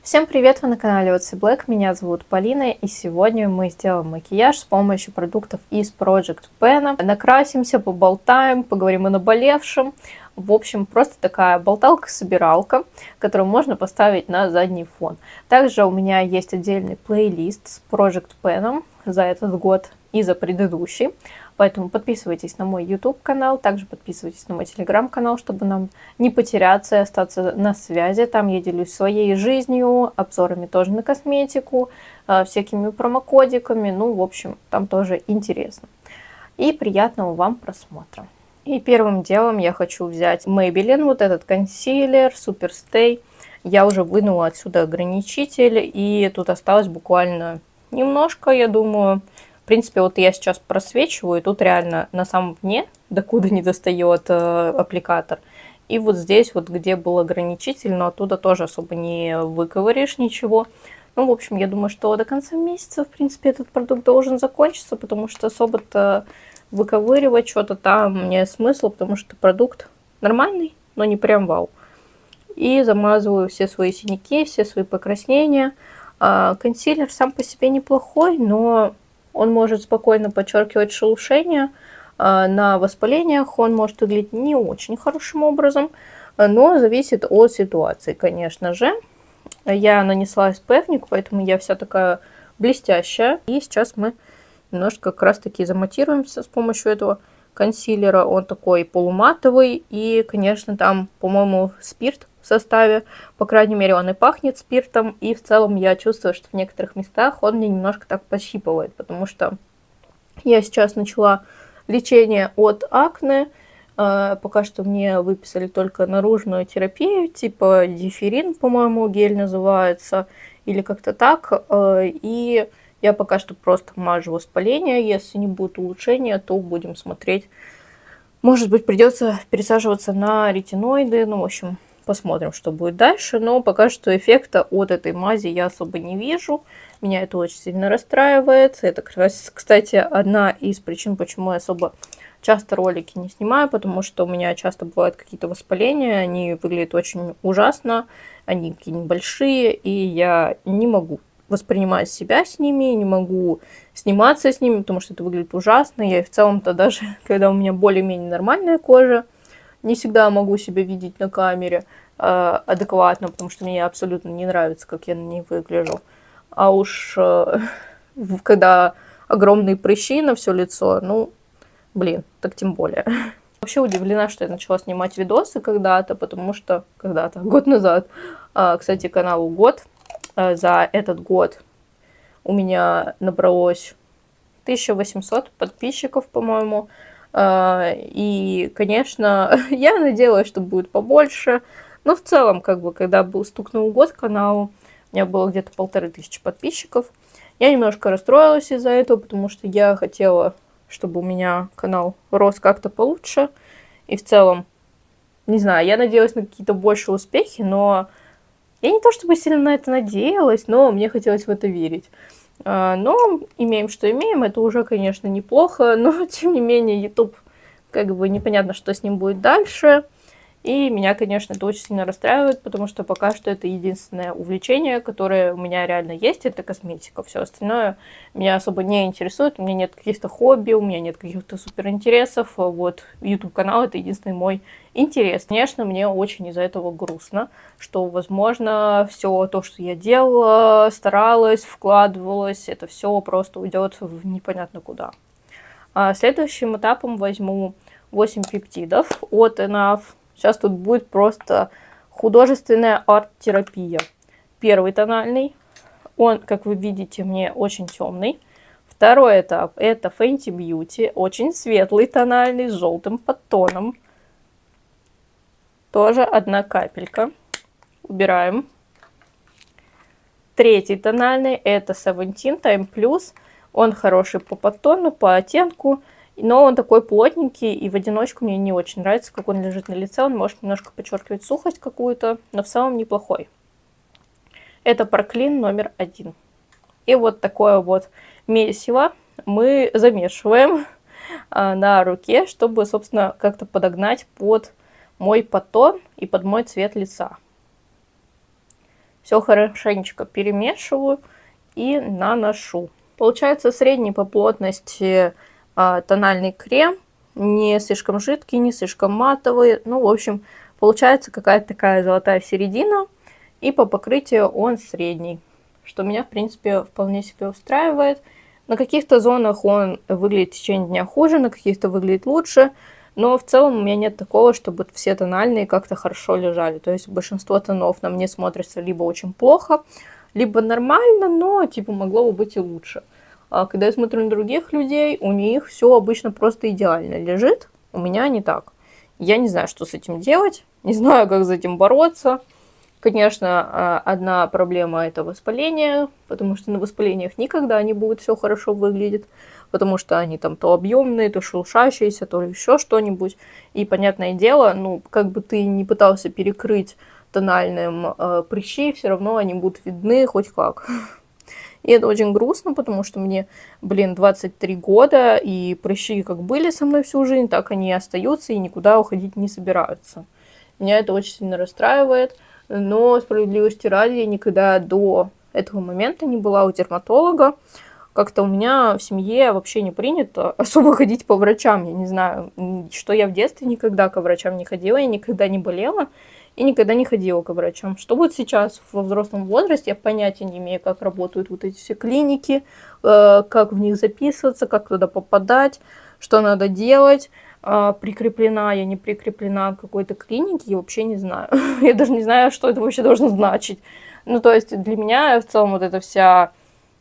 Всем привет, вы на канале OC Black, меня зовут Полина, и сегодня мы сделаем макияж с помощью продуктов из Project Pan. Накрасимся, поболтаем, поговорим о наболевшем. В общем, просто такая болталка-собиралка, которую можно поставить на задний фон. Также у меня есть отдельный плейлист с Project Pan за этот год и за предыдущий. Поэтому подписывайтесь на мой YouTube канал, также подписывайтесь на мой Telegram канал, чтобы нам не потеряться и остаться на связи. Там я делюсь своей жизнью, обзорами тоже на косметику, всякими промокодиками. Ну, в общем, там тоже интересно. И приятного вам просмотра. И первым делом я хочу взять Maybelline, вот этот консилер Super Stay. Я уже вынула отсюда ограничитель, и тут осталось буквально немножко, я думаю. В принципе, вот я сейчас просвечиваю, и тут реально на самом дне, докуда не достает аппликатор. И вот здесь, вот где был ограничитель, но оттуда тоже особо не выковыришь ничего. Ну, в общем, я думаю, что до конца месяца, в принципе, этот продукт должен закончиться, потому что особо-то выковыривать что-то там нет смысла, потому что продукт нормальный, но не прям вау. И замазываю все свои синяки, все свои покраснения. Консилер сам по себе неплохой, но он может спокойно подчеркивать шелушение. На воспалениях он может выглядеть не очень хорошим образом, но зависит от ситуации, конечно же. Я нанесла SPF-ник, поэтому я вся такая блестящая. И сейчас мы немножко как раз-таки заматируемся с помощью этого консилера. Он такой полуматовый, и, конечно, там, по-моему, спирт в составе. По крайней мере, он и пахнет спиртом, и в целом я чувствую, что в некоторых местах он мне немножко так пощипывает, потому что я сейчас начала лечение от акне. Пока что мне выписали только наружную терапию, типа диферин, по-моему, гель называется, или как-то так. И я пока что просто мажу воспаление. Если не будет улучшения, то будем смотреть. Может быть, придется пересаживаться на ретиноиды. Ну, в общем, посмотрим, что будет дальше. Но пока что эффекта от этой мази я особо не вижу. Меня это очень сильно расстраивает. Это, кстати, одна из причин, почему я особо часто ролики не снимаю, потому что у меня часто бывают какие-то воспаления, они выглядят очень ужасно, они какие-нибудь большие, и я не могу воспринимать себя с ними, не могу сниматься с ними, потому что это выглядит ужасно. Я в целом-то даже, когда у меня более-менее нормальная кожа, не всегда могу себя видеть на камере адекватно, потому что мне абсолютно не нравится, как я на ней выгляжу. А уж когда огромные прыщи на все лицо, ну, блин, так тем более. Вообще удивлена, что я начала снимать видосы когда-то, потому что год назад, кстати, каналу год. За этот год у меня набралось 1800 подписчиков, по-моему. И, конечно, я надеялась, что будет побольше. Но в целом, как бы, когда стукнул год каналу, у меня было где-то 1500 подписчиков. Я немножко расстроилась из-за этого, потому что я хотела, чтобы у меня канал рос как-то получше. И в целом, не знаю, я надеялась на какие-то большие успехи, но я не то чтобы сильно на это надеялась, но мне хотелось в это верить. Но имеем, что имеем, это уже, конечно, неплохо, но, тем не менее, YouTube, как бы, непонятно, что с ним будет дальше. И меня, конечно, это очень сильно расстраивает, потому что пока что это единственное увлечение, которое у меня реально есть, это косметика. Все остальное меня особо не интересует, у меня нет каких-то хобби, у меня нет каких-то суперинтересов. Вот YouTube-канал — это единственный мой интерес. Конечно, мне очень из-за этого грустно, что, возможно, все то, что я делала, старалась, вкладывалась, это все просто уйдет в непонятно куда. Следующим этапом возьму 8 пептидов от Enough. Сейчас тут будет просто художественная арт-терапия. Первый тональный. Он, как вы видите, мне очень темный. Второй этап — это Fenty Beauty. Очень светлый тональный с желтым подтоном. Тоже одна капелька. Убираем. Третий тональный — это Seventeen Time Plus. Он хороший по подтону, по оттенку. Но он такой плотненький, и в одиночку мне не очень нравится, как он лежит на лице. Он может немножко подчеркивать сухость какую-то, но в целом неплохой. Это Проклин номер 1. И вот такое вот месиво мы замешиваем на руке, чтобы, собственно, как-то подогнать под мой подтон и под мой цвет лица. Все хорошенечко перемешиваю и наношу. Получается средний по плотности тональный крем, не слишком жидкий, не слишком матовый. Ну, в общем, получается какая-то такая золотая середина, и по покрытию он средний, что меня, в принципе, вполне себе устраивает. На каких-то зонах он выглядит в течение дня хуже, на каких-то выглядит лучше, но в целом у меня нет такого, чтобы все тональные как-то хорошо лежали. То есть большинство тонов на мне смотрится либо очень плохо, либо нормально, но типа могло бы быть и лучше. А когда я смотрю на других людей, у них все обычно просто идеально лежит, у меня не так. Я не знаю, что с этим делать, не знаю, как с этим бороться. Конечно, одна проблема – это воспаление, потому что на воспалениях никогда не будет все хорошо выглядеть, потому что они там то объемные, то шелушащиеся, то еще что-нибудь. И, понятное дело, ну, как бы ты не пытался перекрыть тональным прыщи, все равно они будут видны хоть как. И это очень грустно, потому что мне, 23 года, и прыщи как были со мной всю жизнь, так они и остаются, и никуда уходить не собираются. Меня это очень сильно расстраивает. Но, справедливости ради, я никогда до этого момента не была у дерматолога. Как-то у меня в семье вообще не принято особо ходить по врачам. Я не знаю, что я в детстве никогда к врачам не ходила, я никогда не болела и никогда не ходила к врачам. Что будет сейчас во взрослом возрасте, я понятия не имею, как работают вот эти все клиники, как в них записываться, как туда попадать, что надо делать. Прикреплена я, не прикреплена к какой-то клинике, я вообще не знаю. Я даже не знаю, что это вообще должно значить. Ну, то есть для меня в целом вот эта вся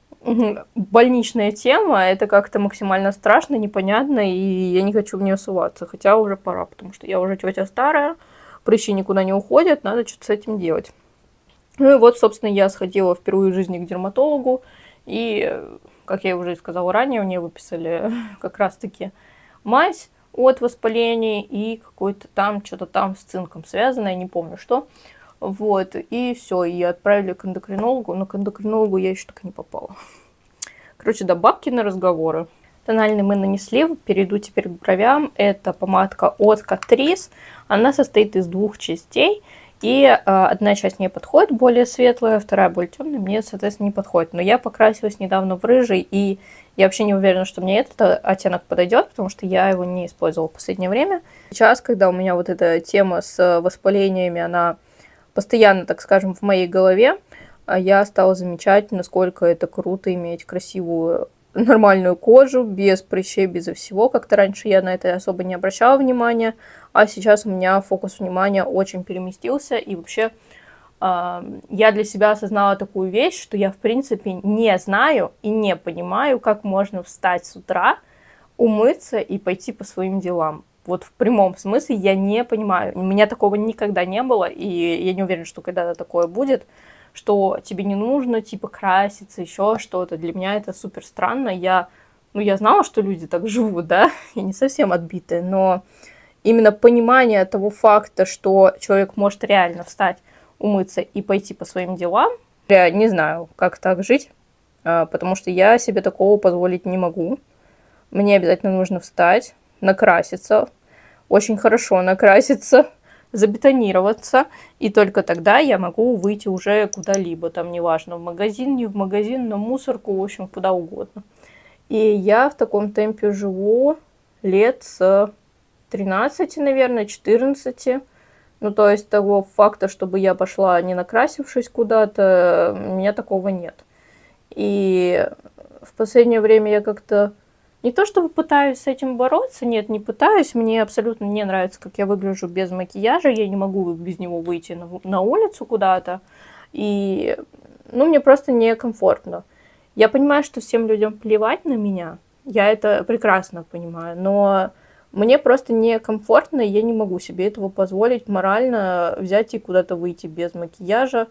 больничная тема, это как-то максимально страшно, непонятно, и я не хочу в нее суваться. Хотя уже пора, потому что я уже тетя старая, прыщи никуда не уходят, надо что-то с этим делать. Ну и вот, собственно, я сходила впервые в жизни к дерматологу, и, как я уже сказала ранее, мне выписали как раз-таки мазь от воспалений и какой-то там, что-то там с цинком связано, я не помню что. Вот, и все, и отправили к эндокринологу, но к эндокринологу я еще так и не попала. Короче, да, бабки на разговоры. Тональный мы нанесли, перейду теперь к бровям. Это помадка от Catrice, она состоит из двух частей. И одна часть мне подходит, более светлая, вторая более темная, мне, соответственно, не подходит. Но я покрасилась недавно в рыжий, и я вообще не уверена, что мне этот оттенок подойдет, потому что я его не использовала в последнее время. Сейчас, когда у меня вот эта тема с воспалениями, она постоянно, так скажем, в моей голове, я стала замечать, насколько это круто иметь красивую, нормальную кожу, без прыщей, безо всего. Как-то раньше я на это особо не обращала внимания, а сейчас у меня фокус внимания очень переместился, и вообще я для себя осознала такую вещь, что я, в принципе, не знаю и не понимаю, как можно встать с утра, умыться и пойти по своим делам. Вот в прямом смысле я не понимаю. У меня такого никогда не было, и я не уверена, что когда-то такое будет, что тебе не нужно, типа, краситься, еще что-то. Для меня это супер странно. Я знала, что люди так живут, да, я не совсем отбитая, но именно понимание того факта, что человек может реально встать, умыться и пойти по своим делам, я не знаю, как так жить, потому что я себе такого позволить не могу. Мне обязательно нужно встать, накраситься, очень хорошо накраситься, забетонироваться, и только тогда я могу выйти уже куда-либо, там неважно, в магазин, не в магазин, на мусорку, в общем, куда угодно. И я в таком темпе живу лет с 13, наверное, 14. Ну, то есть того факта, чтобы я пошла не накрасившись куда-то, у меня такого нет. И в последнее время я как-то не то чтобы пытаюсь с этим бороться, нет, не пытаюсь, мне абсолютно не нравится, как я выгляжу без макияжа, я не могу без него выйти на улицу куда-то, и, мне просто некомфортно. Я понимаю, что всем людям плевать на меня, я это прекрасно понимаю, но мне просто некомфортно, и я не могу себе этого позволить морально взять и куда-то выйти без макияжа.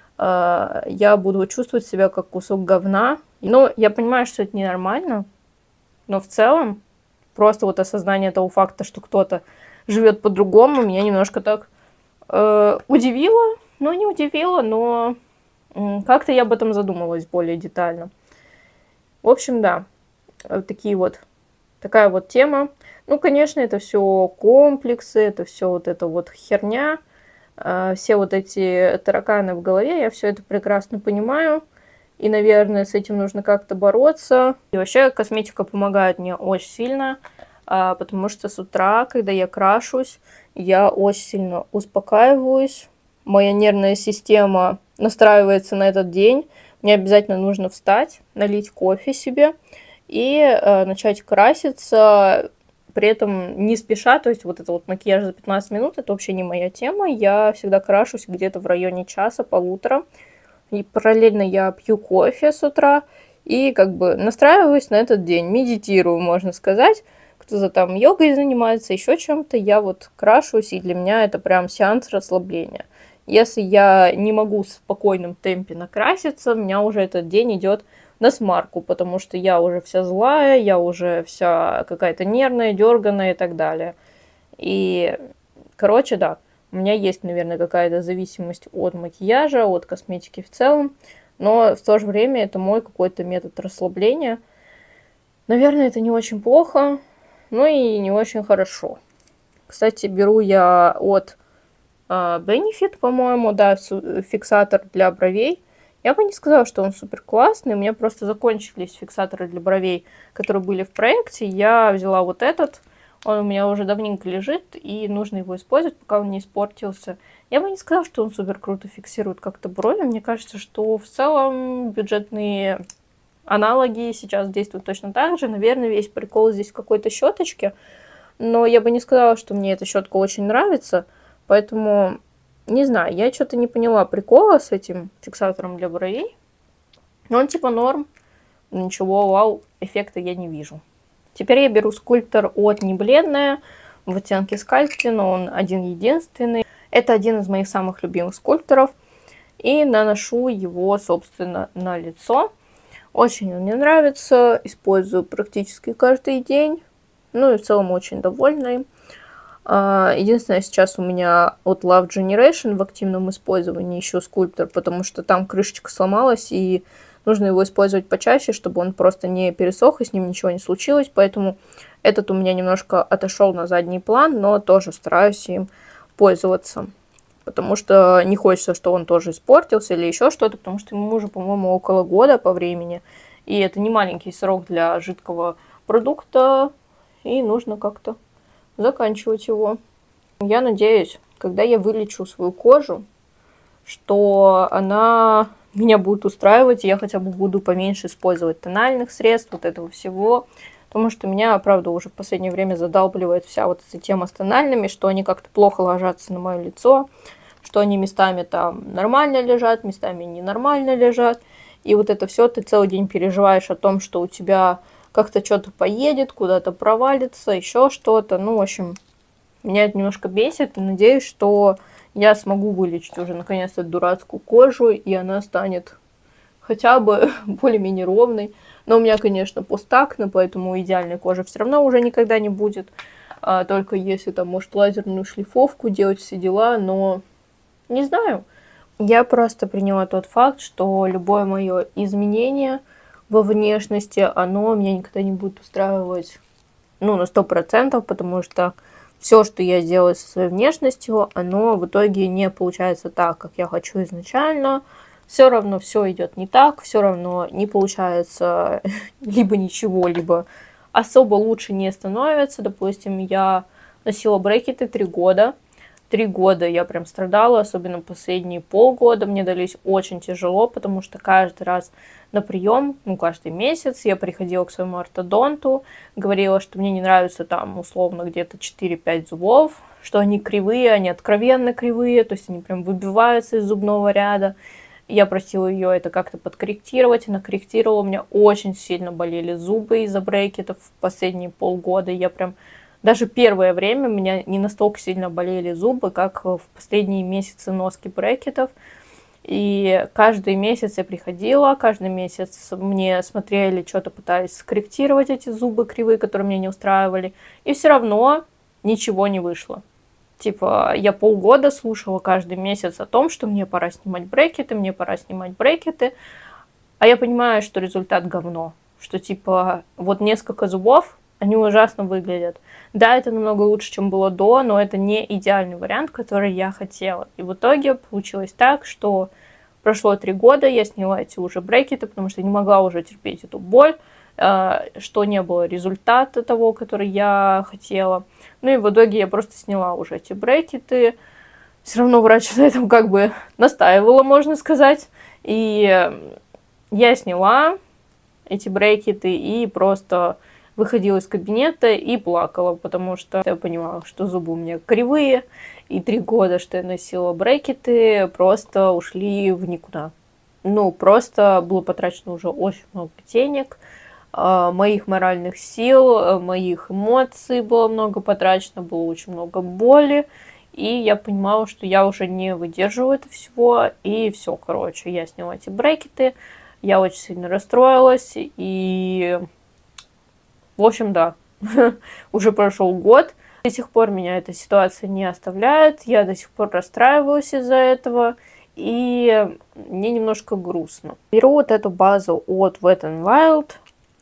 Я буду чувствовать себя как кусок говна. Но я понимаю, что это ненормально, но в целом просто вот осознание того факта, что кто-то живет по-другому, меня немножко так удивило. Ну, не удивило, но как-то я об этом задумалась более детально. В общем, да, такая вот тема. Ну, конечно, это все комплексы, это все вот эта вот херня, все вот эти тараканы в голове, я все это прекрасно понимаю. И, наверное, с этим нужно как-то бороться. И вообще косметика помогает мне очень сильно, потому что с утра, когда я крашусь, я очень сильно успокаиваюсь. Моя нервная система настраивается на этот день. Мне обязательно нужно встать, налить кофе себе и начать краситься, при этом не спеша. То есть вот это вот макияж за 15 минут, это вообще не моя тема. Я всегда крашусь где-то в районе часа-полутора. И параллельно я пью кофе с утра и как бы настраиваюсь на этот день, медитирую, можно сказать. Кто-то там йогой занимается, еще чем-то. Я вот крашусь, и для меня это прям сеанс расслабления. Если я не могу в спокойном темпе накраситься, у меня уже этот день идет на смарку, потому что я уже вся злая, я уже вся какая-то нервная, дерганая и так далее. И, короче, да, у меня есть, наверное, какая-то зависимость от макияжа, от косметики в целом, но в то же время это мой какой-то метод расслабления. Наверное, это не очень плохо, но и не очень хорошо. Кстати, беру я от Benefit, по-моему, да, фиксатор для бровей. Я бы не сказала, что он супер классный. У меня просто закончились фиксаторы для бровей, которые были в проекте. Я взяла вот этот. Он у меня уже давненько лежит, и нужно его использовать, пока он не испортился. Я бы не сказала, что он супер круто фиксирует как-то брови. Мне кажется, что в целом бюджетные аналоги сейчас действуют точно так же. Наверное, весь прикол здесь в какой-то щеточке. Но я бы не сказала, что мне эта щетка очень нравится. Поэтому, не знаю, я что-то не поняла прикола с этим фиксатором для бровей. Но он типа норм. Ничего вау, эффекта я не вижу. Теперь я беру скульптор от Небледная в оттенке скальпти, но он один-единственный. Это один из моих самых любимых скульпторов. И наношу его, собственно, на лицо. Очень он мне нравится. Использую практически каждый день. Ну и в целом очень довольна им. Единственное, сейчас у меня от Love Generation в активном использовании еще скульптор, потому что там крышечка сломалась, и нужно его использовать почаще, чтобы он просто не пересох, и с ним ничего не случилось. Поэтому этот у меня немножко отошел на задний план, но тоже стараюсь им пользоваться. Потому что не хочется, что он тоже испортился или еще что-то, потому что ему уже, по-моему, около года по времени. И это не маленький срок для жидкого продукта, и нужно как-то заканчивать его. Я надеюсь, когда я вылечу свою кожу, что она меня будет устраивать, и я хотя бы буду поменьше использовать тональных средств, вот этого всего. Потому что меня, правда, уже в последнее время задалбливает вся вот эта тема с тональными, что они как-то плохо ложатся на мое лицо, что они местами там нормально лежат, местами ненормально лежат. И вот это все ты целый день переживаешь о том, что у тебя как-то что-то поедет, куда-то провалится, еще что-то. Ну, в общем, меня это немножко бесит. И надеюсь, что я смогу вылечить уже наконец-то дурацкую кожу, и она станет хотя бы более-менее ровной. Но у меня, конечно, постакне, поэтому идеальной кожи все равно уже никогда не будет. Только если там, может, лазерную шлифовку делать, все дела. Но не знаю. Я просто приняла тот факт, что любое мое изменение во внешности, оно меня никогда не будет устраивать, ну, на 100%, потому что все, что я делаю со своей внешностью, оно в итоге не получается так, как я хочу изначально. Все равно все идет не так, все равно не получается либо ничего, либо особо лучше не становится. Допустим, я носила брекеты 3 года. 3 года я прям страдала, особенно последние полгода. Мне дались очень тяжело, потому что каждый раз на прием, ну, каждый месяц я приходила к своему ортодонту, говорила, что мне не нравится там условно где-то 4-5 зубов, что они кривые, они откровенно кривые, то есть они прям выбиваются из зубного ряда. Я просила ее это как-то подкорректировать, она корректировала, у меня очень сильно болели зубы из-за брекетов в последние полгода. Я прям даже первое время у меня не настолько сильно болели зубы, как в последние месяцы носки брекетов. И каждый месяц я приходила, каждый месяц мне смотрели, что-то пытались скорректировать эти зубы кривые, которые меня не устраивали. И все равно ничего не вышло. Типа, я полгода слушала каждый месяц о том, что мне пора снимать брекеты, мне пора снимать брекеты. А я понимаю, что результат говно. Что, типа, вот несколько зубов они ужасно выглядят. Да, это намного лучше, чем было до, но это не идеальный вариант, который я хотела. И в итоге получилось так, что прошло 3 года, я сняла эти уже брекеты, потому что я не могла уже терпеть эту боль, что не было результата того, который я хотела. Ну и в итоге я просто сняла уже эти брекеты. Все равно врач на этом как бы настаивала, можно сказать. И я сняла эти брекеты и просто выходила из кабинета и плакала, потому что я понимала, что зубы у меня кривые, и 3 года, что я носила брекеты, просто ушли в никуда. Ну, просто было потрачено уже очень много денег, моих моральных сил, моих эмоций было много потрачено, было очень много боли, и я понимала, что я уже не выдерживаю это всего, и все, короче, я сняла эти брекеты, я очень сильно расстроилась, и, в общем, да, уже прошел год, до сих пор меня эта ситуация не оставляет, я до сих пор расстраиваюсь из-за этого, и мне немножко грустно. Беру вот эту базу от Wet n Wild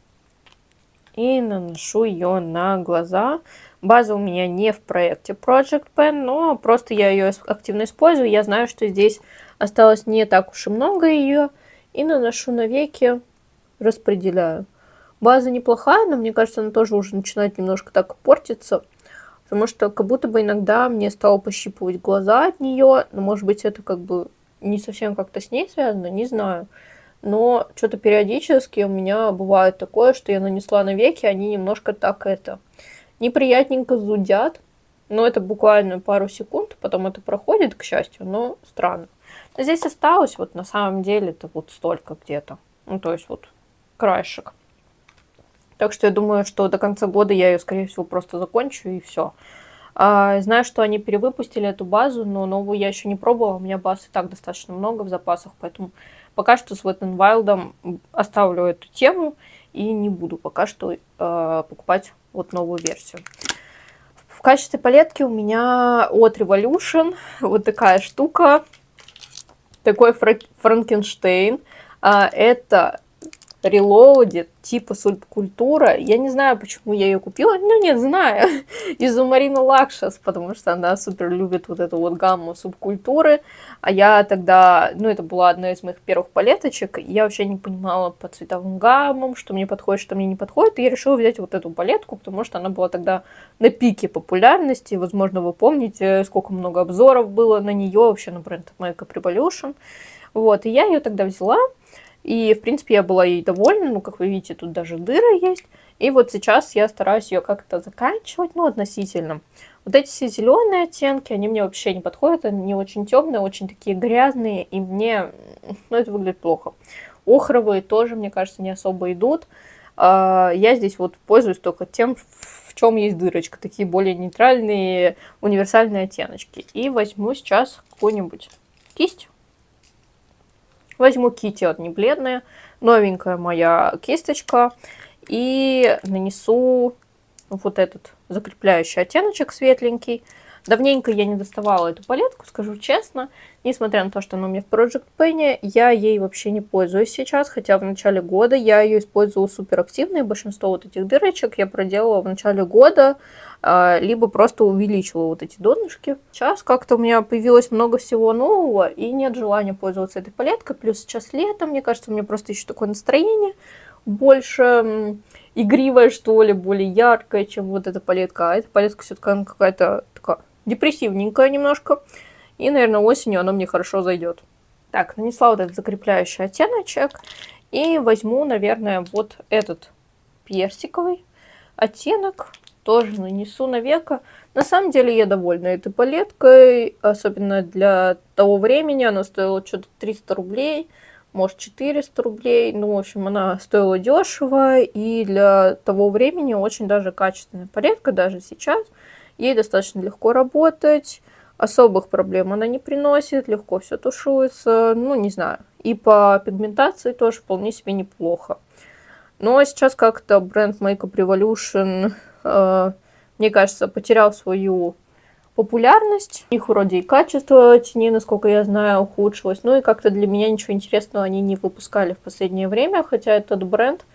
и наношу ее на глаза. База у меня не в проекте Project Pen, но просто я ее активно использую. Я знаю, что здесь осталось не так уж и много ее. И наношу на веки, распределяю. База неплохая, но мне кажется, она тоже уже начинает немножко так портиться. Потому что как будто бы иногда мне стало пощипывать глаза от нее. Но может быть это как бы не совсем как-то с ней связано, не знаю. Но что-то периодически у меня бывает такое, что я нанесла на веки, они немножко так неприятненько зудят. Но это буквально пару секунд, потом это проходит, к счастью, но странно. Но здесь осталось вот на самом деле это вот столько где-то. Ну, то есть вот краешек. Так что я думаю, что до конца года я ее, скорее всего, просто закончу и все. Знаю, что они перевыпустили эту базу, но новую я еще не пробовала. У меня баз и так достаточно много в запасах, поэтому пока что с Wet n Wild оставлю эту тему и не буду пока что покупать вот новую версию. В качестве палетки у меня от Revolution вот такая штука, такой Франкенштейн. Это Reloaded, типа субкультура. Я не знаю, почему я ее купила. Ну, не знаю. Из-за Марины Лакшас, потому что она супер любит вот эту вот гамму субкультуры. А я тогда... Ну, это была одна из моих первых палеточек. Я вообще не понимала по цветовым гаммам, что мне подходит, что мне не подходит. И я решила взять вот эту палетку, потому что она была тогда на пике популярности. Возможно, вы помните, сколько много обзоров было на нее, вообще на бренд Makeup Revolution. Вот, и я ее тогда взяла. И, в принципе, я была ей довольна. Ну, как вы видите, тут даже дыры есть. И вот сейчас я стараюсь ее как-то заканчивать, ну, относительно. Вот эти все зеленые оттенки, они мне вообще не подходят. Они не очень темные, очень такие грязные. И мне, ну, это выглядит плохо. Охровые тоже, мне кажется, не особо идут. Я здесь вот пользуюсь только тем, в чем есть дырочка. Такие более нейтральные, универсальные оттеночки. И возьму сейчас какую-нибудь кисть. Возьму Kitty, от не бледная, новенькая моя кисточка. И нанесу вот этот закрепляющий оттеночек светленький. Давненько я не доставала эту палетку, скажу честно. Несмотря на то, что она у меня в Project Pen, я ей вообще не пользуюсь сейчас. Хотя в начале года я ее использовала супер активно. И большинство вот этих дырочек я проделала в начале года. Либо просто увеличила вот эти донышки. Сейчас как-то у меня появилось много всего нового. И нет желания пользоваться этой палеткой. Плюс сейчас лето, мне кажется, у меня просто еще такое настроение. Больше игривое, что ли, более яркое, чем вот эта палетка. А эта палетка все-таки какая-то такая депрессивненькая немножко. И, наверное, осенью она мне хорошо зайдет. Так, нанесла вот этот закрепляющий оттеночек. И возьму, наверное, вот этот персиковый оттенок. Тоже нанесу на веко. На самом деле я довольна этой палеткой. Особенно для того времени. Она стоила что-то 300 рублей. Может, 400 рублей. Ну, в общем, она стоила дешево. И для того времени очень даже качественная палетка. Даже сейчас. Ей достаточно легко работать. Особых проблем она не приносит. Легко все тушуется. Ну, не знаю. И по пигментации тоже вполне себе неплохо. Но сейчас как-то бренд Makeup Revolution, мне кажется, потерял свою популярность. У них вроде и качество теней, насколько я знаю, ухудшилось. Ну и как-то для меня ничего интересного они не выпускали в последнее время. Хотя этот бренд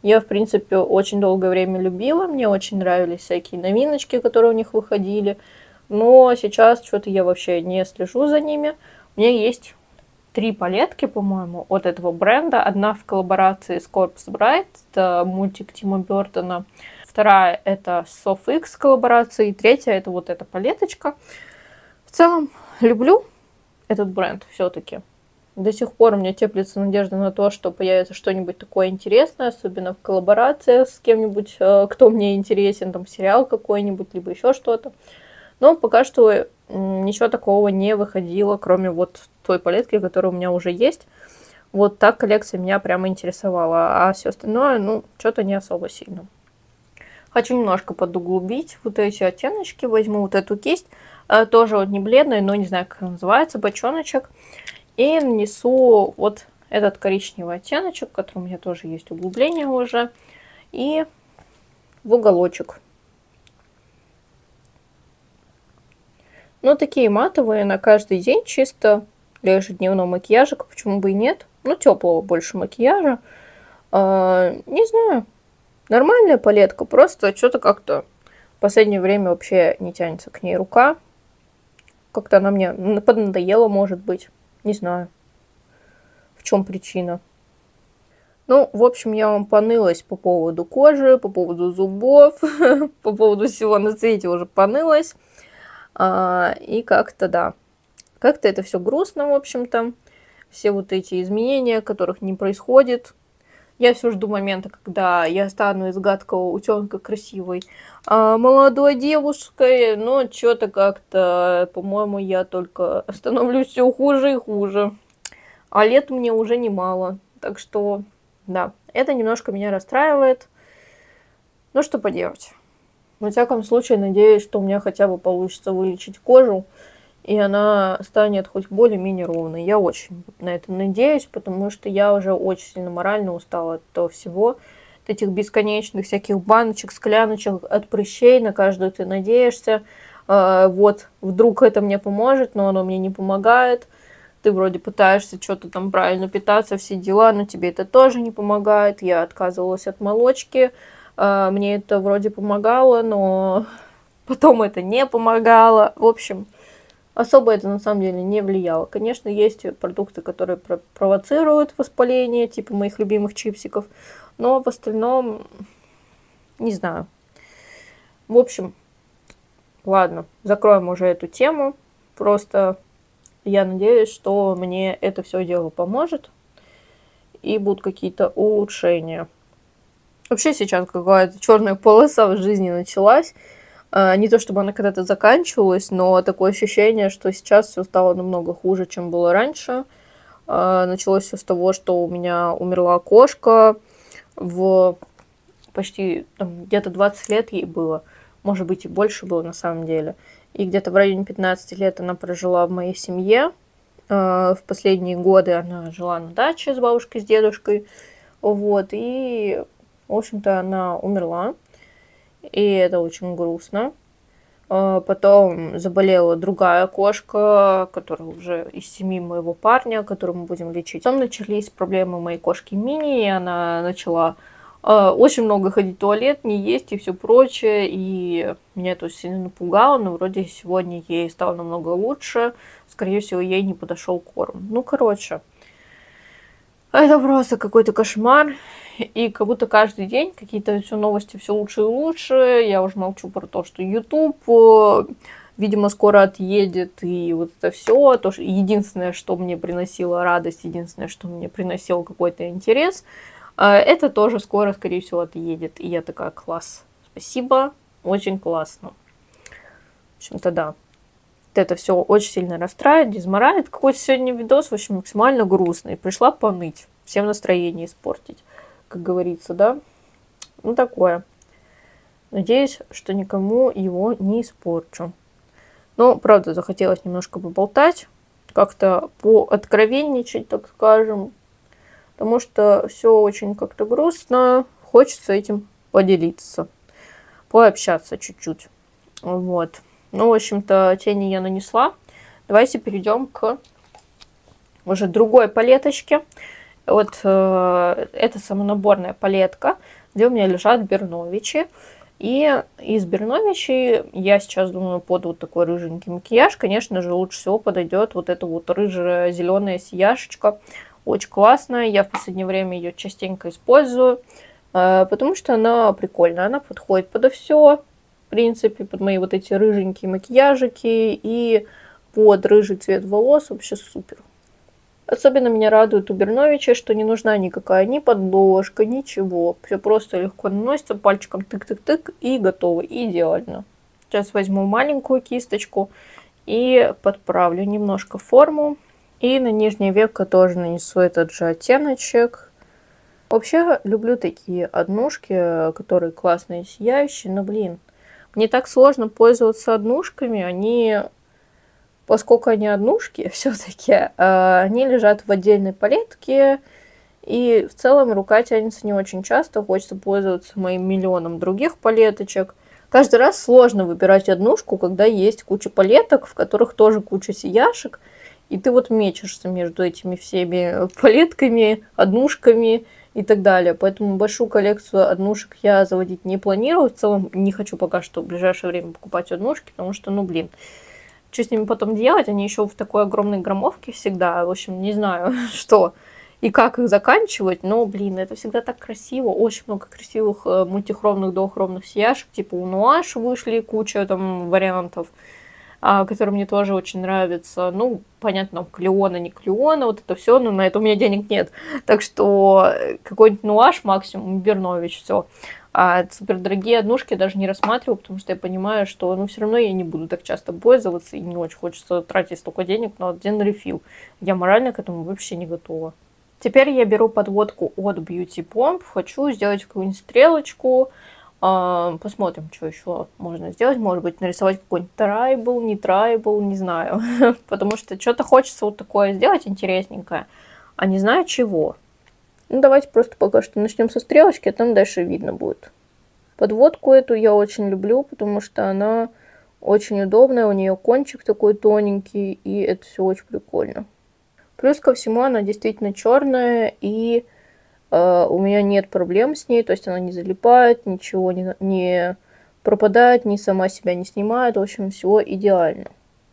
Я, в принципе, очень долгое время любила. Мне очень нравились всякие новиночки, которые у них выходили. Но сейчас что-то я вообще не слежу за ними. У меня есть 3 палетки, по-моему, от этого бренда. Одна в коллаборации с Corpse Bride, это мультик Тима Бёртона. Вторая это с SofX коллаборации. И третья это вот эта палеточка. В целом, люблю этот бренд все-таки. До сих пор у меня теплится надежда на то, что появится что-нибудь такое интересное, особенно в коллаборациях с кем-нибудь, кто мне интересен, там сериал какой-нибудь, либо еще что-то. Но пока что ничего такого не выходило, кроме вот той палетки, которая у меня уже есть. Вот та коллекция меня прямо интересовала, а все остальное, ну, что-то не особо сильно. Хочу немножко подуглубить вот эти оттеночки, возьму вот эту кисть, тоже вот не бледная, но не знаю, как она называется, бочоночек. И нанесу вот этот коричневый оттеночек, в котором у меня тоже есть углубление уже, и в уголочек. Ну, такие матовые на каждый день, чисто для ежедневного макияжа, почему бы и нет. Ну, теплого больше макияжа. Не знаю, нормальная палетка, просто что-то как-то в последнее время вообще не тянется к ней рука. Как-то она мне поднадоела, может быть. Не знаю, в чем причина. Ну, в общем, я вам понылась по поводу кожи, по поводу зубов, по поводу всего на свете уже понылась. И как-то, да, как-то это все грустно, в общем-то. Все вот эти изменения, которых не происходит. Я все жду момента, когда я стану из гадкого утенка красивой молодой девушкой, но что-то как-то, по-моему, я только становлюсь все хуже и хуже. А лет мне уже немало. Так что, да, это немножко меня расстраивает. Ну, что поделать. Во всяком случае, надеюсь, что у меня хотя бы получится вылечить кожу, и она станет хоть более-менее ровной. Я очень на это надеюсь, потому что я уже очень сильно морально устала от этого всего. От этих бесконечных всяких баночек, скляночек, от прыщей, на каждую ты надеешься. Вот, вдруг это мне поможет, но оно мне не помогает. Ты вроде пытаешься что-то там правильно питаться, все дела, но тебе это тоже не помогает. Я отказывалась от молочки. Мне это вроде помогало, но потом это не помогало. В общем, особо это на самом деле не влияло. Конечно, есть продукты, которые провоцируют воспаление, типа моих любимых чипсиков, но в остальном не знаю. В общем, ладно, закроем уже эту тему. Просто я надеюсь, что мне это все дело поможет и будут какие-то улучшения. Вообще сейчас какая-то черная полоса в жизни началась. Не то чтобы она когда-то заканчивалась, но такое ощущение, что сейчас все стало намного хуже, чем было раньше. Началось все с того, что у меня умерла кошка. В почти где-то 20 лет ей было. Может быть, и больше было на самом деле. И где-то в районе 15 лет она прожила в моей семье. В последние годы она жила на даче с бабушкой, с дедушкой. Вот, и, в общем-то, она умерла. И это очень грустно. Потом заболела другая кошка, которая уже из семьи моего парня, которую мы будем лечить. Потом начались проблемы моей кошки Мини, и она начала очень много ходить в туалет, не есть и все прочее. И меня это очень сильно напугало, но вроде сегодня ей стало намного лучше. Скорее всего, ей не подошел корм. Ну, короче, это просто какой-то кошмар. И как будто каждый день какие-то все новости все лучше и лучше. Я уже молчу про то, что YouTube, видимо, скоро отъедет. И вот это все. То, что единственное, что мне приносило радость, единственное, что мне приносило какой-то интерес, это тоже скоро, скорее всего, отъедет. И я такая, класс, спасибо, очень классно. В общем-то, да. Вот это все очень сильно расстраивает, дизморалит. Какой-то сегодня видос, в общем, максимально грустный. Пришла поныть, всем настроение испортить, как говорится, да. Ну, такое. Надеюсь, что никому его не испорчу. Но, правда, захотелось немножко поболтать, как-то пооткровенничать, так скажем. Потому что все очень как-то грустно. Хочется этим поделиться. Пообщаться чуть-чуть. Вот. Ну, в общем-то, тени я нанесла. Давайте перейдем к уже другой палеточке. Вот это самонаборная палетка, где у меня лежат Берновичи. И из Берновичей я сейчас думаю, под вот такой рыженький макияж, конечно же, лучше всего подойдет вот эта вот рыжая зеленая сияшечка. Очень классная, я в последнее время ее частенько использую, потому что она прикольная, она подходит подо все, в принципе, под мои вот эти рыженькие макияжики и под рыжий цвет волос, вообще супер. Особенно меня радует у Берновича, что не нужна никакая ни подложка, ничего. Все просто легко наносится, пальчиком тык-тык-тык и готово. Идеально. Сейчас возьму маленькую кисточку и подправлю немножко форму. И на нижнее веко тоже нанесу этот же оттеночек. Вообще люблю такие однушки, которые классные, сияющие, но, блин, мне так сложно пользоваться однушками, поскольку они однушки все-таки, они лежат в отдельной палетке, и в целом рука тянется не очень часто, хочется пользоваться моим миллионом других палеточек. Каждый раз сложно выбирать однушку, когда есть куча палеток, в которых тоже куча сияшек, и ты вот мечешься между этими всеми палетками, однушками и так далее. Поэтому большую коллекцию однушек я заводить не планирую. В целом не хочу пока что в ближайшее время покупать однушки, потому что, ну, блин, что с ними потом делать? Они еще в такой огромной громовке всегда. В общем, не знаю, что и как их заканчивать. Но, блин, это всегда так красиво. Очень много красивых мультихромных, доохромных сияшек. Типа у Нуаш вышли куча там вариантов, которые мне тоже очень нравятся. Ну, понятно, Клеона, не Клеона, вот это все, но на это у меня денег нет. Так что какой-нибудь Нуаш, максимум Бернович, все. А супердорогие однушки даже не рассматриваю, потому что я понимаю, что ну, все равно я не буду так часто пользоваться, и не очень хочется тратить столько денег на один рефил. Я морально к этому вообще не готова. Теперь я беру подводку от Beauty Bomb, хочу сделать какую-нибудь стрелочку, посмотрим, что еще можно сделать. Может быть, нарисовать какой-нибудь трайбл, не знаю. Потому что что-то хочется вот такое сделать интересненькое, а не знаю чего. Ну, давайте просто пока что начнем со стрелочки, а там дальше видно будет. Подводку эту я очень люблю, потому что она очень удобная, у нее кончик такой тоненький, и это все очень прикольно. Плюс ко всему она действительно черная, и у меня нет проблем с ней, то есть она не залипает, ничего не пропадает, ни сама себя не снимает, в общем, все идеально.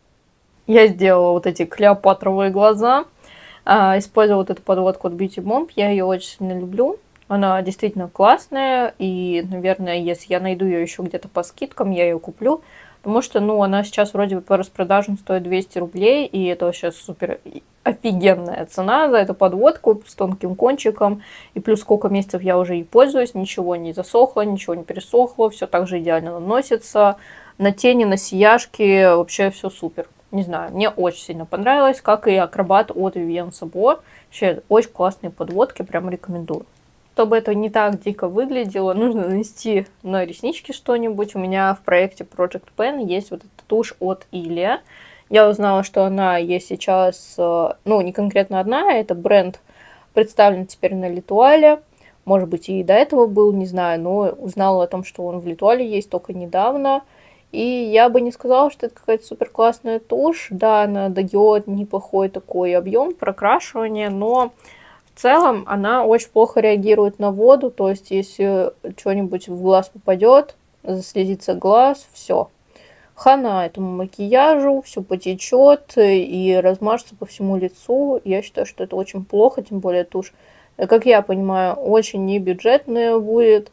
Я сделала вот эти клеопатровые глаза. Использовала вот эту подводку от Beauty Bomb. Я ее очень сильно люблю. Она действительно классная. И, наверное, если я найду ее еще где-то по скидкам, я ее куплю. Потому что, ну, она сейчас вроде бы по распродажам стоит 200 рублей. И это вообще супер офигенная цена за эту подводку с тонким кончиком. И плюс сколько месяцев я уже ей пользуюсь. Ничего не засохло, ничего не пересохло. Все так же идеально наносится. На тени, на сияшки. Вообще все супер. Не знаю, мне очень сильно понравилось, как и акробат от Vivienne Sabo. Вообще, очень классные подводки, прям рекомендую. Чтобы это не так дико выглядело, нужно нанести на реснички что-нибудь. У меня в проекте Project Pen есть вот эта тушь от Ilia. Я узнала, что она есть сейчас, ну, не конкретно одна, это бренд представлен теперь на Литуале. Может быть, и до этого был, не знаю, но узнала о том, что он в Литуале есть только недавно. И я бы не сказала, что это какая-то супер классная тушь. Да, она дает неплохой такой объем прокрашивания, но в целом она очень плохо реагирует на воду. То есть, если что-нибудь в глаз попадет, заслезится глаз, все. Хана этому макияжу, все потечет и размажется по всему лицу. Я считаю, что это очень плохо, тем более тушь, как я понимаю, очень небюджетная будет.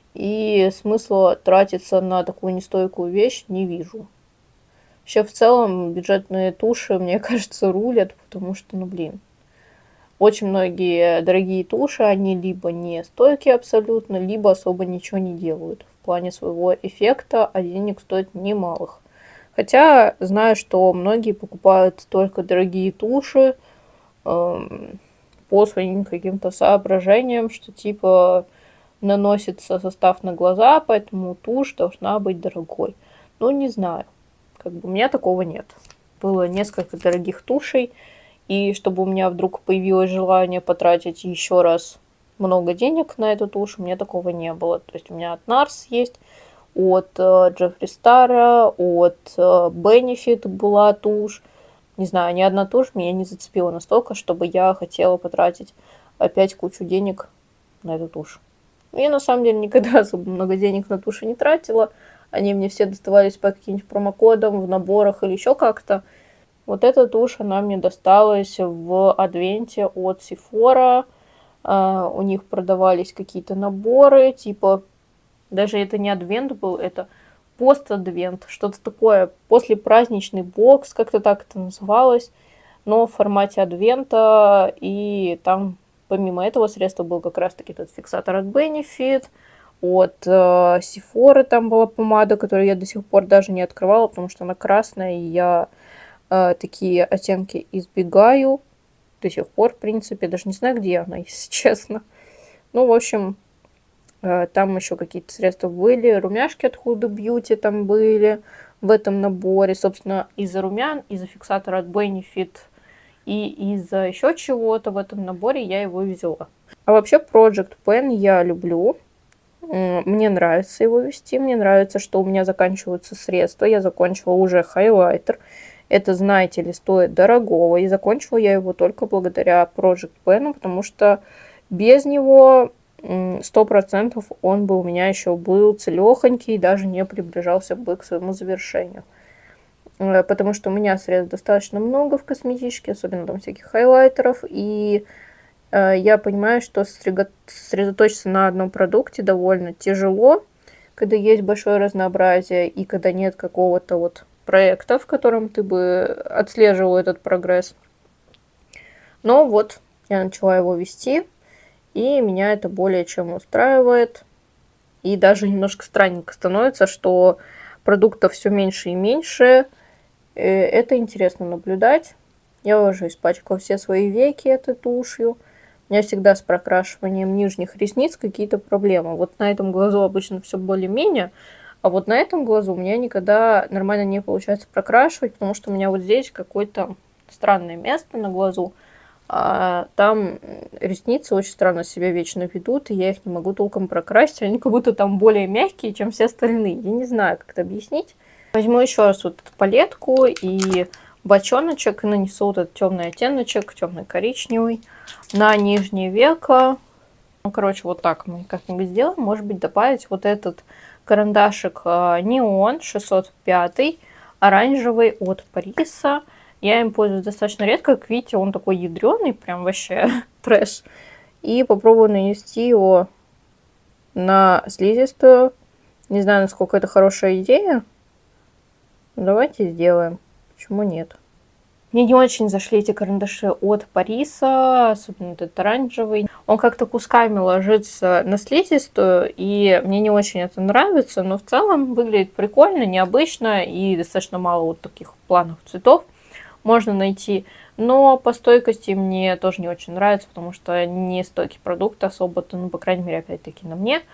И смысла тратиться на такую нестойкую вещь не вижу. Вообще, в целом, бюджетные туши, мне кажется, рулят, потому что, ну, блин, очень многие дорогие туши, они либо не стойкие абсолютно, либо особо ничего не делают в плане своего эффекта, а денег стоит немалых. Хотя, знаю, что многие покупают только дорогие туши по своим каким-то соображениям, что типа наносится состав на глаза, поэтому тушь должна быть дорогой. Ну, не знаю. Как бы у меня такого нет. Было несколько дорогих тушей, и чтобы у меня вдруг появилось желание потратить еще раз много денег на эту тушь, у меня такого не было. То есть у меня от NARS есть, от Джеффри Стара, от Benefit была тушь. Не знаю, ни одна тушь меня не зацепила настолько, чтобы я хотела потратить опять кучу денег на эту тушь. Я на самом деле никогда особо много денег на туши не тратила. Они мне все доставались по каким-нибудь промокодам, в наборах или еще как-то. Вот эта тушь, она мне досталась в Адвенте от Sephora. У них продавались какие-то наборы, типа, даже это не Адвент был, это пост-адвент, что-то такое, послепраздничный бокс, как-то так это называлось, но в формате адвента, и там помимо этого средства был как раз-таки этот фиксатор от Benefit, от Sephora там была помада, которую я до сих пор даже не открывала, потому что она красная, и я такие оттенки избегаю до сих пор, в принципе, даже не знаю, где она, если честно. Ну, в общем, там еще какие-то средства были, румяшки от Huda Beauty там были в этом наборе, собственно, из-за румян, из-за фиксатора от Benefit и из-за еще чего-то в этом наборе я его взяла. А вообще Project Pen я люблю, мне нравится его вести, мне нравится, что у меня заканчиваются средства, я закончила уже хайлайтер. Это, знаете ли, стоит дорогого. И закончила я его только благодаря Project Pen, потому что без него 100% он бы у меня еще был целехонький и даже не приближался бы к своему завершению. Потому что у меня средств достаточно много в косметичке, особенно там всяких хайлайтеров. И я понимаю, что сосредоточиться на одном продукте довольно тяжело, когда есть большое разнообразие и когда нет какого-то вот проекта, в котором ты бы отслеживал этот прогресс. Но вот я начала его вести, и меня это более чем устраивает. И даже немножко странненько становится, что продуктов все меньше и меньше. Это интересно наблюдать. Я уже испачкала все свои веки этой тушью. У меня всегда с прокрашиванием нижних ресниц какие-то проблемы. Вот на этом глазу обычно все более-менее. А вот на этом глазу у меня никогда нормально не получается прокрашивать, потому что у меня вот здесь какое-то странное место на глазу. Там ресницы очень странно себя вечно ведут, и я их не могу толком прокрасить. Они как будто там более мягкие, чем все остальные. Я не знаю, как это объяснить. Возьму еще раз вот эту палетку и бочоночек, и нанесу вот этот темный оттеночек, темный коричневый, на нижнее веко. Ну, короче, вот так мы как-нибудь сделаем. Может быть, добавить вот этот карандашик Neon 605, оранжевый от Париса. Я им пользуюсь достаточно редко. Как видите, он такой ядреный, прям вообще трэш. И попробую нанести его на слизистую. Не знаю, насколько это хорошая идея. Давайте сделаем. Почему нет? Мне не очень зашли эти карандаши от Париса, особенно этот оранжевый. Он как-то кусками ложится на слизистую, и мне не очень это нравится, но в целом выглядит прикольно, необычно, и достаточно мало вот таких плановых цветов можно найти. Но по стойкости мне тоже не очень нравится, потому что не стойкий продукт особо-то, ну, по крайней мере, опять-таки на мне.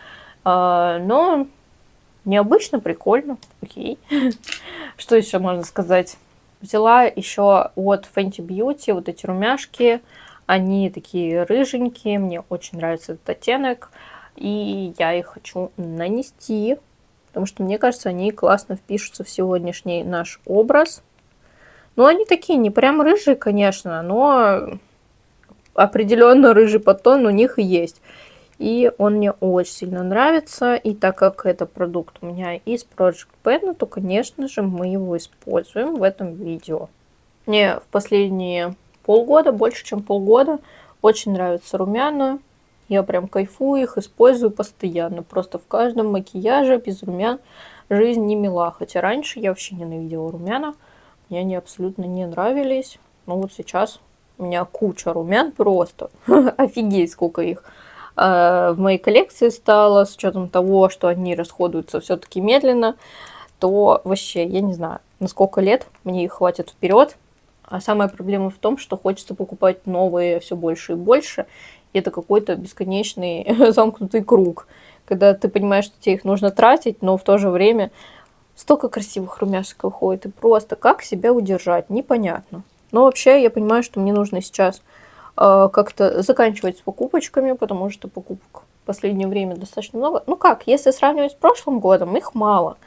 Но необычно, прикольно, окей. Что еще можно сказать? Взяла еще от Fenty Beauty вот эти румяшки. Они такие рыженькие. Мне очень нравится этот оттенок. И я их хочу нанести. Потому что, мне кажется, они классно впишутся в сегодняшний наш образ. Ну, они такие не прям рыжие, конечно. Но определенно рыжий подтон у них и есть. И он мне очень сильно нравится. И так как это продукт у меня из Project Pen, то, конечно же, мы его используем в этом видео. Мне в последние полгода, больше чем полгода, очень нравятся румяна. Я прям кайфую их, использую постоянно. Просто в каждом макияже без румян жизнь не мила. Хотя раньше я вообще ненавидела румяна. Мне они абсолютно не нравились. Но вот сейчас у меня куча румян просто. Офигеть, сколько их в моей коллекции стало, с учетом того, что они расходуются все-таки медленно, то вообще я не знаю, на сколько лет мне их хватит вперед. А самая проблема в том, что хочется покупать новые все больше и больше. И это какой-то бесконечный замкнутый круг, когда ты понимаешь, что тебе их нужно тратить, но в то же время столько красивых румяшек выходит, и просто как себя удержать, непонятно. Но вообще я понимаю, что мне нужно сейчас как-то заканчивать с покупочками, потому что покупок в последнее время достаточно много. Ну как, если сравнивать с прошлым годом, их мало.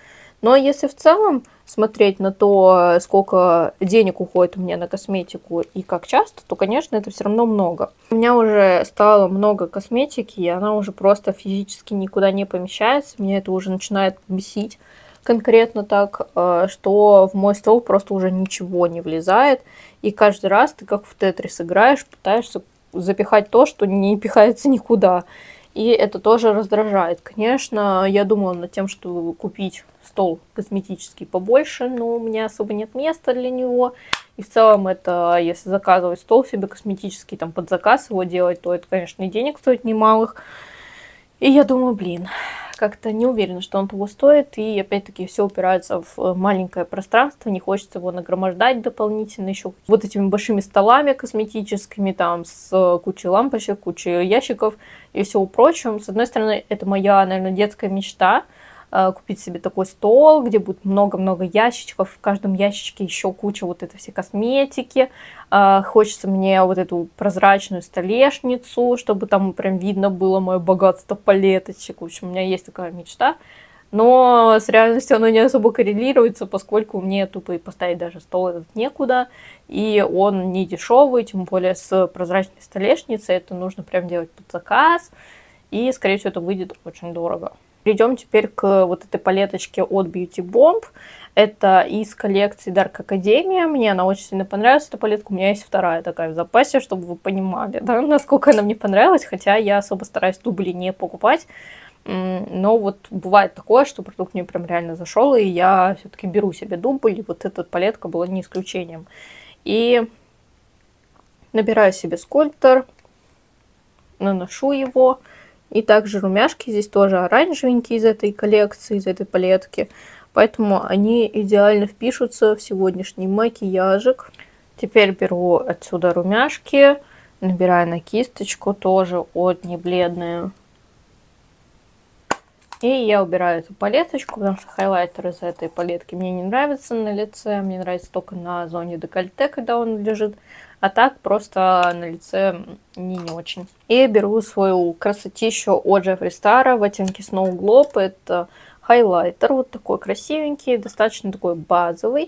Но если в целом смотреть на то, сколько денег уходит у меня на косметику и как часто, то, конечно, это все равно много. У меня уже стало много косметики, и она уже просто физически никуда не помещается. Меня это уже начинает бесить конкретно так, что в мой стол просто уже ничего не влезает. И каждый раз ты как в Тетрис играешь, пытаешься запихать то, что не пихается никуда. И это тоже раздражает. Конечно, я думала над тем, что купить стол косметический побольше, но у меня особо нет места для него. И в целом это, если заказывать стол себе косметический, там под заказ его делать, то это, конечно, и денег стоит немалых. И я думаю, блин, как-то не уверена, что он того стоит. И опять-таки все упирается в маленькое пространство. Не хочется его нагромождать дополнительно еще вот этими большими столами косметическими, там с кучей лампочек, кучей ящиков и всего прочего. С одной стороны, это моя, наверное, детская мечта. Купить себе такой стол, где будет много-много ящичков, в каждом ящичке еще куча вот этой всей косметики. Хочется мне вот эту прозрачную столешницу, чтобы там прям видно было мое богатство палеточек. В общем, у меня есть такая мечта. Но с реальностью оно не особо коррелируется, поскольку мне тупо и поставить даже стол этот некуда. И он не дешевый, тем более с прозрачной столешницей. Это нужно прям делать под заказ. И, скорее всего, это выйдет очень дорого. Перейдем теперь к вот этой палеточке от Beauty Bomb. Это из коллекции Dark Academia. Мне она очень сильно понравилась, эта палетка. У меня есть вторая такая в запасе, чтобы вы понимали, да, насколько она мне понравилась. Хотя я особо стараюсь дубли не покупать. Но вот бывает такое, что продукт мне прям реально зашел, и я все-таки беру себе дубль. И вот эта палетка была не исключением. И набираю себе скульптор, наношу его. И также румяшки здесь тоже оранжевенькие из этой коллекции, из этой палетки. Поэтому они идеально впишутся в сегодняшний макияжик. Теперь беру отсюда румяшки, набираю на кисточку, тоже от небледные. И я убираю эту палеточку, потому что хайлайтер из этой палетки мне не нравится на лице. Мне нравится только на зоне декольте, когда он лежит. А так просто на лице не очень. И беру свою красотищу от Джеффри Стара в оттенке Snow Globe. Это хайлайтер вот такой красивенький, достаточно такой базовый.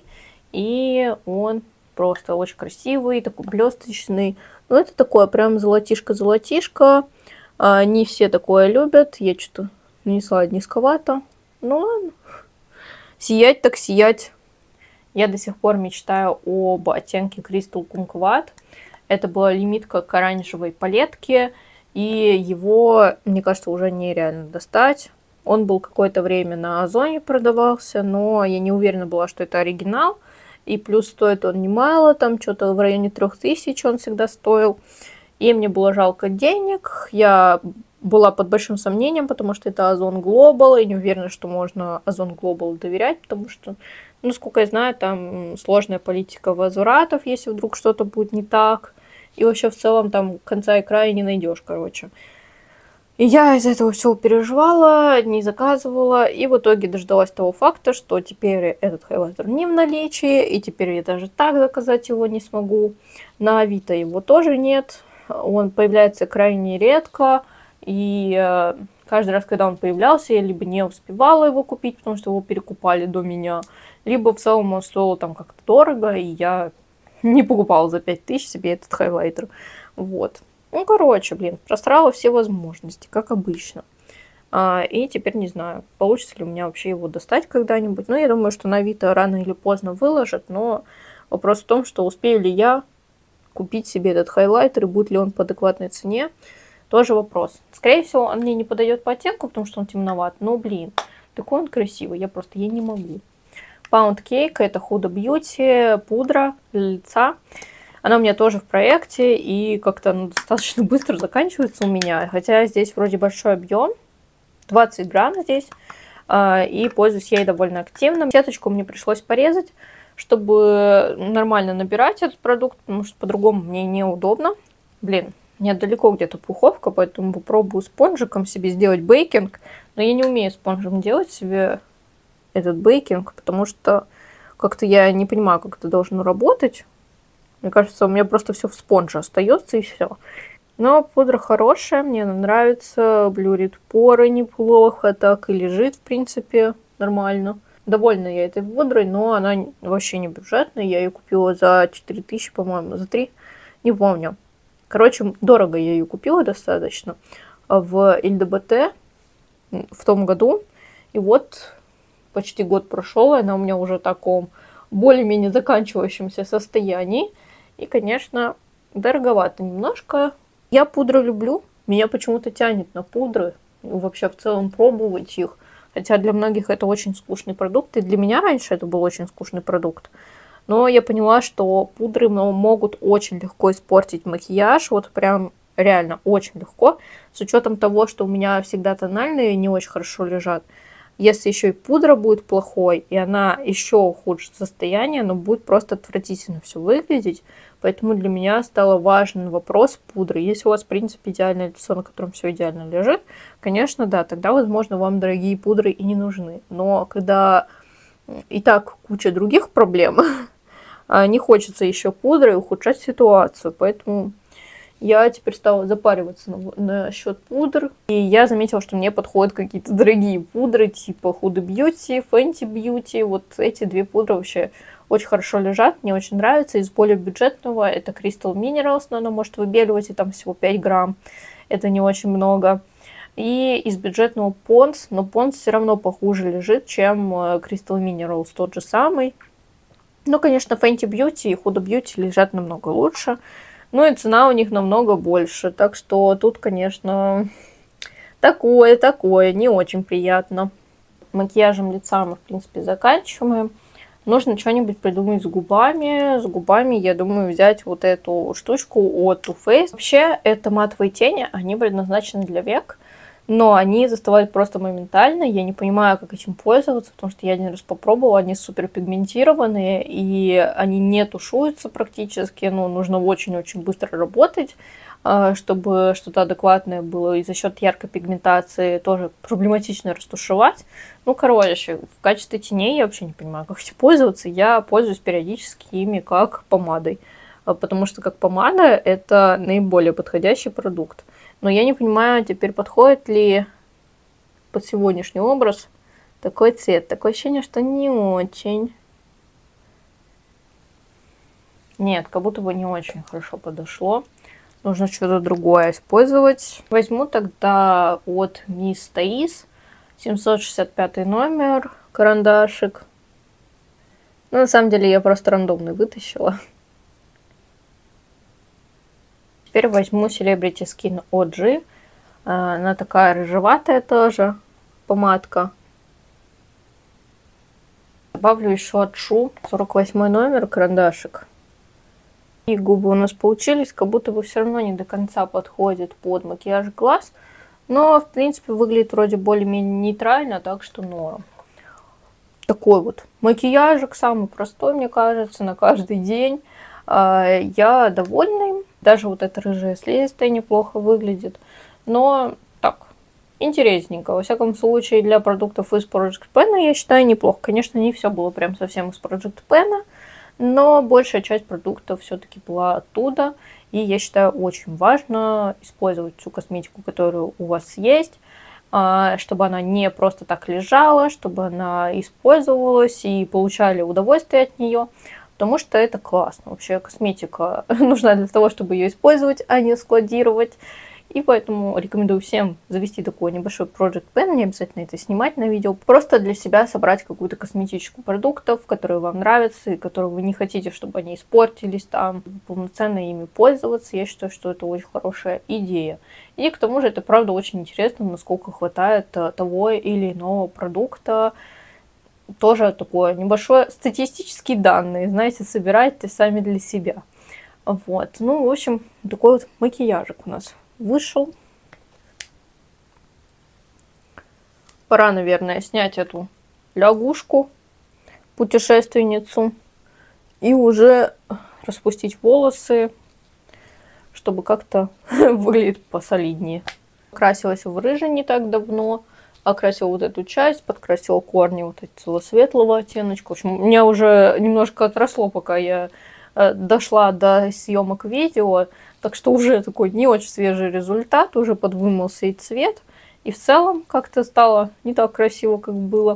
И он просто очень красивый, такой блесточный. Ну, это такое прям золотишко-золотишко. Не все такое любят. Я что-то нанесла низковато. Ну ладно. Сиять так сиять. Я до сих пор мечтаю об оттенке Crystal Kumquat. Это была лимитка к оранжевой палетке. И его, мне кажется, уже нереально достать. Он был какое-то время на Озоне продавался, но я не уверена была, что это оригинал. И плюс стоит он немало, там что-то в районе 3000 он всегда стоил. И мне было жалко денег. Я была под большим сомнением, потому что это Озон Global. И не уверена, что можно Озон Global доверять, потому что, насколько я знаю, там сложная политика возвратов, если вдруг что-то будет не так. И вообще в целом там конца и края не найдешь, короче. И я из-за этого всего переживала, не заказывала, и в итоге дождалась того факта, что теперь этот хайлайтер не в наличии, и теперь я даже так заказать его не смогу. На Авито его тоже нет, он появляется крайне редко, и каждый раз, когда он появлялся, я либо не успевала его купить, потому что его перекупали до меня, либо в целом он стоил там как-то дорого, и я не покупала за 5000 себе этот хайлайтер. Вот. Ну, короче, блин, просрала все возможности, как обычно. И теперь не знаю, получится ли у меня вообще его достать когда-нибудь. Ну, я думаю, что на Авито рано или поздно выложат, но вопрос в том, что успею ли я купить себе этот хайлайтер, и будет ли он по адекватной цене, тоже вопрос. Скорее всего, он мне не подойдет по оттенку, потому что он темноват, но, блин, такой он красивый, я не могу. Pound Cake, это Huda Beauty, пудра для лица. Она у меня тоже в проекте, и как-то достаточно быстро заканчивается у меня. Хотя здесь вроде большой объем, 20 грамм здесь, и пользуюсь я ей довольно активно. Сеточку мне пришлось порезать, чтобы нормально набирать этот продукт, потому что по-другому мне неудобно. Блин, у меня далеко где-то пуховка, поэтому попробую спонжиком себе сделать бейкинг. Но я не умею спонжем делать себе этот бейкинг, потому что как-то я не понимаю, как это должно работать. Мне кажется, у меня просто все в спонже остается и все. Но пудра хорошая, мне она нравится, блюрит поры неплохо, так и лежит, в принципе, нормально. довольна я этой пудрой, но она вообще не бюджетная. Я ее купила за 4000, по-моему, за 3, не помню. Короче, дорого я ее купила достаточно в ЛДБТ в том году. И вот почти год прошел, и она у меня уже в таком более-менее заканчивающемся состоянии. И, конечно, дороговато немножко. Я пудры люблю. Меня почему-то тянет на пудры. Вообще в целом пробовать их. Хотя для многих это очень скучный продукт. И для меня раньше это был очень скучный продукт. Но я поняла, что пудры могут очень легко испортить макияж. Вот прям реально очень легко. С учетом того, что у меня всегда тональные не очень хорошо лежат. Если еще и пудра будет плохой, и она еще ухудшит состояние, но будет просто отвратительно все выглядеть. Поэтому для меня стал важен вопрос пудры. Если у вас, в принципе, идеальное лицо, на котором все идеально лежит, конечно, да, тогда, возможно, вам дорогие пудры и не нужны. Но когда и так куча других проблем, не хочется еще пудры и ухудшать ситуацию. Поэтому я теперь стала запариваться насчет пудр. И я заметила, что мне подходят какие-то дорогие пудры, типа Huda Beauty, Fenty Beauty. Вот эти две пудры вообще очень хорошо лежат, мне очень нравится. Из более бюджетного это Crystal Minerals, но она может выбеливать, и там всего 5 грамм. Это не очень много. И из бюджетного Pond's, но Pond's все равно похуже лежит, чем Crystal Minerals, тот же самый. Ну, конечно, Fenty Beauty и Huda Beauty лежат намного лучше. Ну и цена у них намного больше. Так что тут, конечно, такое, не очень приятно. Макияжем лица мы, в принципе, заканчиваем. Нужно что-нибудь придумать с губами. С губами, я думаю, взять вот эту штучку от Too Faced. Вообще, это матовые тени, они предназначены для век. Но они застывают просто моментально. Я не понимаю, как этим пользоваться, потому что я один раз попробовала. Они супер пигментированные, и они не тушуются практически. Ну, нужно очень-очень быстро работать, чтобы что-то адекватное было. И за счет яркой пигментации тоже проблематично растушевать. Ну, короче, в качестве теней я вообще не понимаю, как этим пользоваться. Я пользуюсь периодически ими как помадой. Потому что как помада это наиболее подходящий продукт. Но я не понимаю, теперь подходит ли под сегодняшний образ такой цвет. Такое ощущение, что не очень. Нет, как будто бы не очень хорошо подошло. Нужно что-то другое использовать. Возьму тогда от Miss Thais 765 номер, карандашик. Ну, на самом деле я просто рандомный вытащила. Теперь возьму Celebrity Skin OG. Она такая рыжеватая тоже, помадка. Добавлю еще от Shu 48 номер, карандашик. И губы у нас получились, как будто бы все равно не до конца подходит под макияж глаз. Но, в принципе, выглядит вроде более-менее нейтрально, так что норм. Такой вот макияжик, самый простой, мне кажется, на каждый день. Я довольна им. Даже вот эта рыжая слизистая неплохо выглядит. Но так, интересненько. Во всяком случае, для продуктов из Project Pen я считаю неплохо. Конечно, не все было прям совсем из Project Pen, но большая часть продуктов все-таки была оттуда. И я считаю очень важно использовать всю косметику, которую у вас есть, чтобы она не просто так лежала, чтобы она использовалась и получали удовольствие от нее. Потому что это классно. Вообще косметика нужна для того, чтобы ее использовать, а не складировать. И поэтому рекомендую всем завести такой небольшой Project Pen, не обязательно это снимать на видео. Просто для себя собрать какую-то косметичку продуктов, которые вам нравятся и которые вы не хотите, чтобы они испортились, там полноценно ими пользоваться. Я считаю, что это очень хорошая идея. И к тому же это правда очень интересно, насколько хватает того или иного продукта. Тоже такое небольшое статистические данные, знаете, собирайте сами для себя. Вот, ну, в общем, такой вот макияжик у нас вышел. Пора, наверное, снять эту лягушку, путешественницу, и уже распустить волосы, чтобы как-то выглядеть посолиднее. Красилась в рыжий не так давно. Окрасила вот эту часть, подкрасила корни вот этого светлого оттеночка. В общем, у меня уже немножко отросло, пока я дошла до съемок видео. Так что уже такой не очень свежий результат, уже подвымылся и цвет. И в целом как-то стало не так красиво, как было.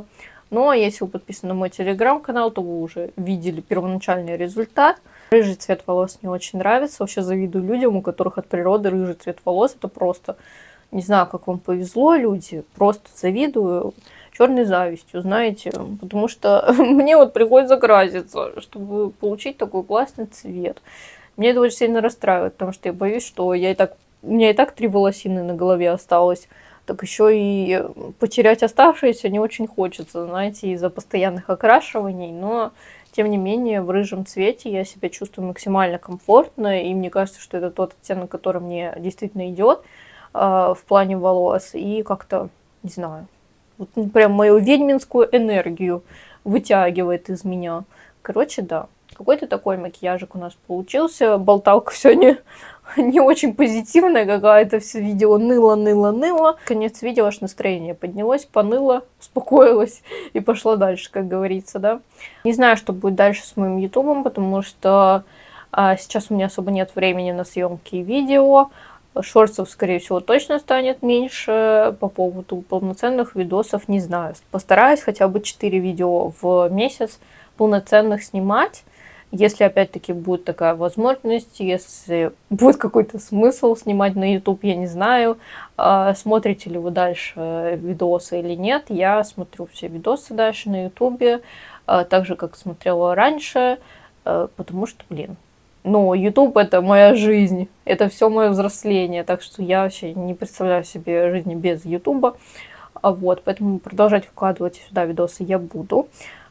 Но если вы подписаны на мой телеграм-канал, то вы уже видели первоначальный результат. Рыжий цвет волос мне очень нравится. Вообще завидую людям, у которых от природы рыжий цвет волос. Это просто, не знаю, как вам повезло, люди. Просто завидую черной завистью, знаете. Потому что мне вот приходится краситься, чтобы получить такой классный цвет. Мне это очень сильно расстраивает, потому что я боюсь, что у меня и так 3 волосины на голове осталось. Так еще и потерять оставшиеся не очень хочется, знаете, из-за постоянных окрашиваний. Но, тем не менее, в рыжем цвете я себя чувствую максимально комфортно. И мне кажется, что это тот оттенок, который мне действительно идет в плане волос. И как-то, не знаю, вот прям мою ведьминскую энергию вытягивает из меня. Короче, да. Какой-то такой макияжик у нас получился. Болталка сегодня не очень позитивная какая-то. Все видео ныло. Конец видео аж настроение поднялось, поныло, успокоилась и пошла дальше, как говорится, да. Не знаю, что будет дальше с моим ютубом, потому что сейчас у меня особо нет времени на съемки видео. Шортсов, скорее всего, точно станет меньше. По поводу полноценных видосов не знаю. Постараюсь хотя бы 4 видео в месяц полноценных снимать. Если опять-таки будет такая возможность, если будет какой-то смысл снимать на YouTube, я не знаю, смотрите ли вы дальше видосы или нет. Я смотрю все видосы дальше на YouTube, так же, как смотрела раньше, потому что, блин, ну, YouTube — это моя жизнь, это все мое взросление, так что я вообще не представляю себе жизни без YouTube. Вот, поэтому продолжать вкладывать сюда видосы я буду.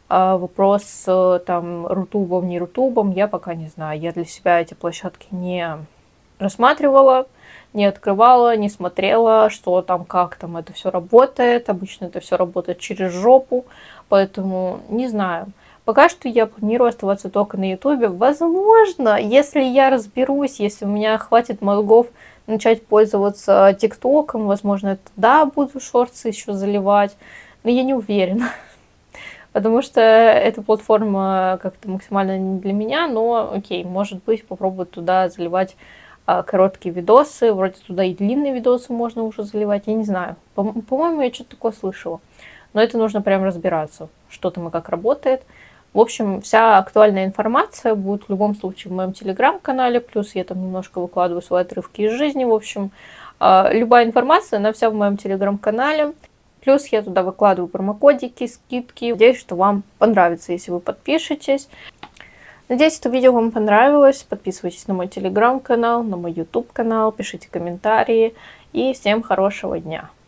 Вопрос там рутубом, не рутубом, я пока не знаю. Я для себя эти площадки не рассматривала, не открывала, не смотрела, что там, как там это все работает. Обычно это все работает через жопу, поэтому не знаю. Пока что я планирую оставаться только на ютубе. Возможно, если я разберусь, если у меня хватит мозгов начать пользоваться тиктоком, возможно, тогда буду шорты еще заливать, но я не уверена. Потому что эта платформа как-то максимально не для меня, но окей, может быть, попробую туда заливать короткие видосы, вроде туда и длинные видосы можно уже заливать, я не знаю. По-моему, я что-то такое слышала. Но это нужно прям разбираться, что там и как работает. В общем, вся актуальная информация будет в любом случае в моем телеграм-канале, плюс я там немножко выкладываю свои отрывки из жизни. В общем, любая информация, она вся в моем телеграм-канале. Плюс я туда выкладываю промокодики, скидки. Надеюсь, что вам понравится, если вы подпишетесь. Надеюсь, что видео вам понравилось. Подписывайтесь на мой телеграм-канал, на мой YouTube-канал, пишите комментарии. И всем хорошего дня!